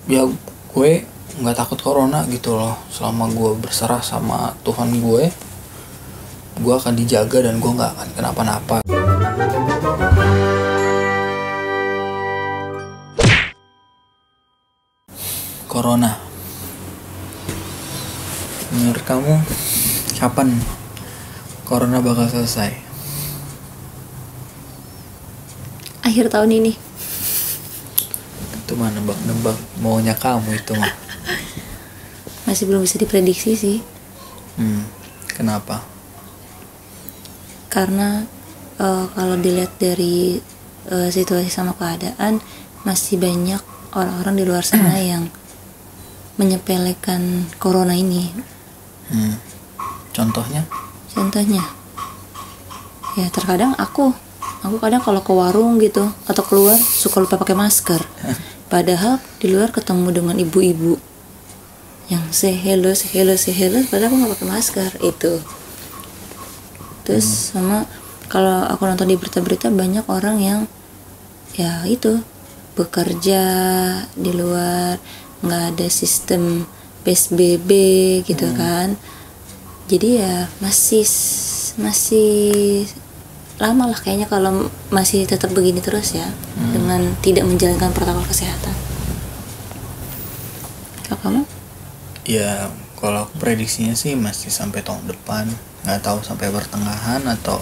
Ya gue nggak takut corona gitu loh. Selama gue berserah sama Tuhan gue akan dijaga dan gue nggak akan kenapa-napa. Corona, menurut kamu kapan corona bakal selesai? Akhir tahun ini. Itu mah nebak-nebak maunya kamu itu mah. Masih belum bisa diprediksi sih. Kenapa? Karena kalau dilihat dari situasi sama keadaan, masih banyak orang-orang di luar sana yang menyepelekan corona ini. Contohnya? Contohnya, ya terkadang aku kadang kalau ke warung gitu atau keluar suka lupa pakai masker. Padahal di luar ketemu dengan ibu-ibu yang say hello, padahal aku nggak pakai masker itu. Terus sama kalau aku nonton di berita-berita, banyak orang yang ya itu bekerja di luar, nggak ada sistem PSBB gitu kan. Jadi ya masih lama lah kayaknya kalau masih tetap begini terus ya, dengan tidak menjalankan protokol kesehatan. Kalau kamu? Ya kalau aku prediksinya sih masih sampai tahun depan, nggak tahu sampai pertengahan atau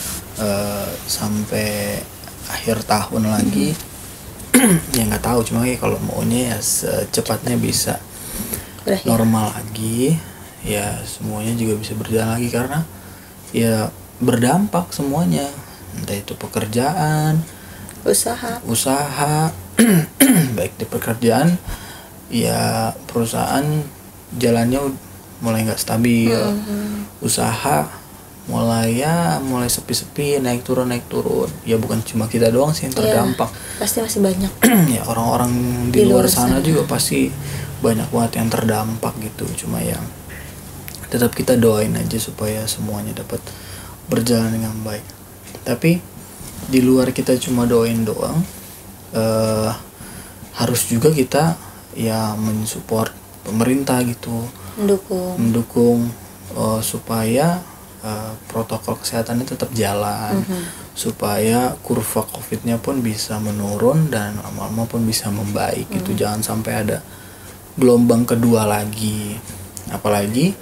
sampai akhir tahun lagi. Ya nggak tahu, cuma kalau maunya ya secepatnya bisa Berakhir. Normal lagi, ya semuanya juga bisa berjalan lagi, karena ya berdampak semuanya, entah itu pekerjaan, usaha baik di pekerjaan ya, perusahaan jalannya mulai nggak stabil, usaha mulai sepi-sepi, naik turun, ya bukan cuma kita doang sih yang terdampak. Pasti masih banyak. Ya orang-orang di luar sana juga pasti banyak banget yang terdampak gitu. Cuma ya tetap kita doain aja supaya semuanya dapat berjalan dengan baik. Tapi di luar kita cuma doain doang, harus juga kita ya mensupport pemerintah gitu, mendukung supaya protokol kesehatannya tetap jalan, supaya kurva COVID-nya pun bisa menurun dan lama-lama pun bisa membaik gitu. Jangan sampai ada gelombang kedua lagi. Apalagi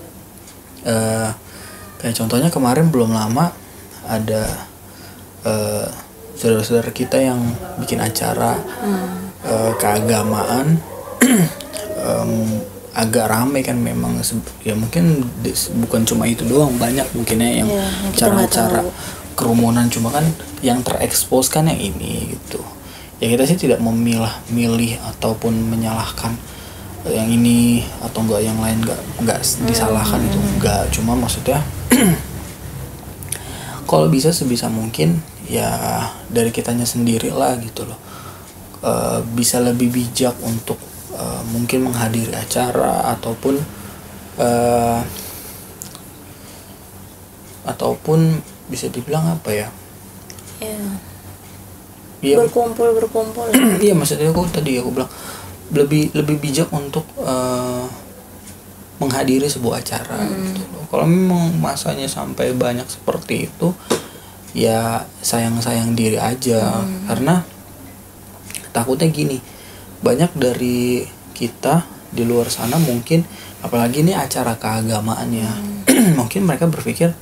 kayak contohnya kemarin belum lama ada saudara-saudara kita yang bikin acara keagamaan. Agak rame kan memang, ya mungkin bukan cuma itu doang, banyak mungkinnya yang cara-cara kerumunan, cuma kan yang terekspos kan yang ini gitu. Ya kita sih tidak memilih ataupun menyalahkan yang ini atau enggak yang lain, enggak disalahkan itu enggak, cuma maksudnya kalau bisa sebisa mungkin ya dari kitanya sendiri lah gitu loh, bisa lebih bijak untuk mungkin menghadiri acara ataupun bisa dibilang apa ya? Berkumpul. Iya, maksudnya aku bilang lebih bijak untuk menghadiri sebuah acara gitu loh. Kalau memang masanya sampai banyak seperti itu, ya sayang diri aja. Karena takutnya gini, banyak dari kita di luar sana mungkin, apalagi ini acara keagamaannya, mungkin mereka berpikir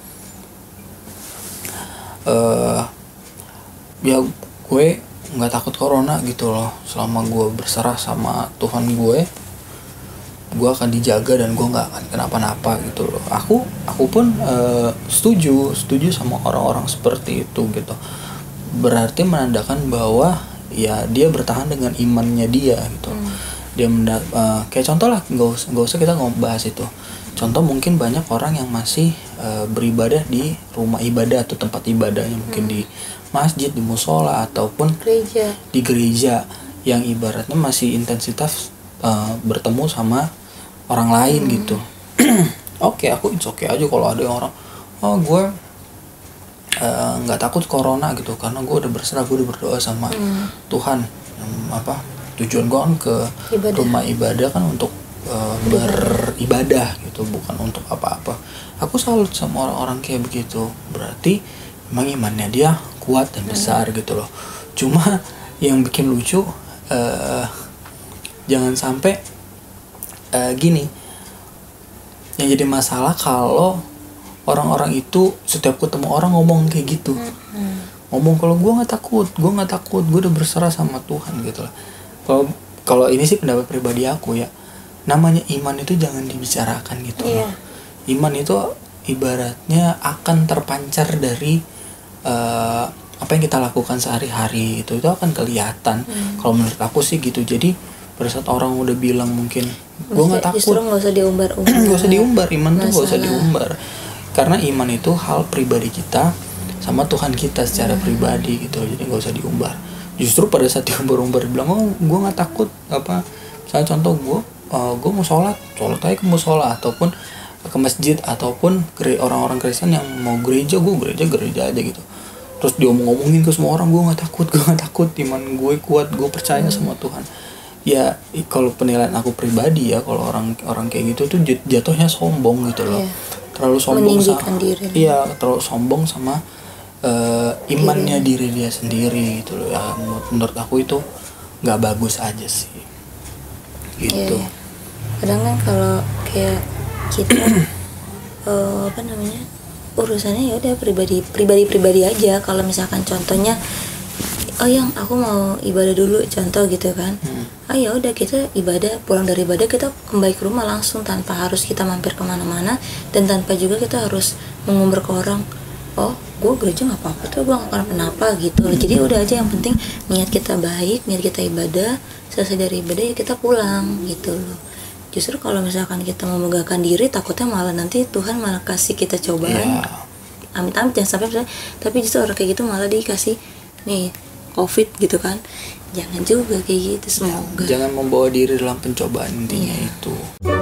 ya gue nggak takut corona gitu loh. Selama gue berserah sama Tuhan gue akan dijaga dan gue nggak akan kenapa-napa gitu loh. Aku pun setuju sama orang-orang seperti itu gitu. Berarti menandakan bahwa ya dia bertahan dengan imannya dia gitu. Dia kayak contoh lah, nggak usah kita bahas itu. Contoh mungkin banyak orang yang masih beribadah di rumah ibadah atau tempat ibadahnya, mungkin di masjid, di musola ataupun di gereja, yang ibaratnya masih intensitas bertemu sama orang lain gitu. Oke, aku it's okay aja kalau ada orang gue nggak takut corona gitu, karena gue udah berserah, gue udah berdoa sama Tuhan, tujuan gue kan ke rumah ibadah kan untuk beribadah gitu, bukan untuk apa-apa. Aku salut sama orang-orang kayak begitu, berarti emang imannya dia kuat dan besar gitu loh. Cuma yang bikin lucu jangan sampai gini, yang jadi masalah kalau orang-orang itu setiap ketemu orang ngomong kayak gitu, ngomong kalau gue nggak takut, gue udah berserah sama Tuhan gitu lah. Kalau ini sih pendapat pribadi aku ya, namanya iman itu jangan dibicarakan gitu loh. Iman itu ibaratnya akan terpancar dari apa yang kita lakukan sehari-hari, itu akan kelihatan. Kalau menurut aku sih gitu. Jadi pada saat orang udah bilang mungkin gue nggak takut, justru nggak usah diumbar-umbar. Nggak usah diumbar, iman tuh nggak usah diumbar, karena iman itu hal pribadi kita sama Tuhan kita secara pribadi gitu. Jadi nggak usah diumbar. Justru pada saat diumbar-umbar bilang oh gue nggak takut, apa misalnya contoh gue mau sholat aja ke musola ataupun ke masjid, ataupun orang-orang Kristen yang mau gereja, gue gereja aja gitu. Terus dia ngomongin ke semua orang gue nggak takut, iman gue kuat, gue percaya sama Tuhan. Ya kalau penilaian aku pribadi ya, kalau orang kayak gitu tuh jatuhnya sombong gitu loh. Terlalu sombong sama diri. Iya, terlalu sombong sama imannya diri dia sendiri gitu loh. Ya menurut aku itu nggak bagus aja sih gitu. Kadang kan kalau kayak kita urusannya ya udah pribadi aja. Kalau misalkan contohnya yang aku mau ibadah dulu contoh gitu kan, ya udah kita ibadah, pulang dari ibadah kita kembali ke rumah langsung tanpa harus kita mampir kemana-mana, dan tanpa juga kita harus mengumbar ke orang gue gereja nggak apa-apa tuh, gue nggak kenapa gitu. Jadi udah aja, yang penting niat kita baik, niat kita ibadah, selesai dari ibadah ya kita pulang gitu loh. Justru kalau misalkan kita memegahkan diri, takutnya malah nanti Tuhan malah kasih kita cobaan, amit-amit jangan sampai, tapi justru orang kayak gitu malah dikasih nih COVID gitu kan. Jangan juga kayak gitu, semoga jangan membawa diri dalam pencobaan, intinya itu.